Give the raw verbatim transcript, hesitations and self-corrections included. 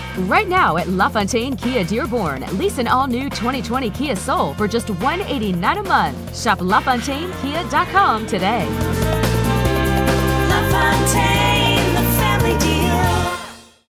Right now at LaFontaine Kia Dearborn, lease an all-new twenty twenty Kia Soul for just one hundred eighty-nine dollars a month. Shop La Fontaine Kia dot com today.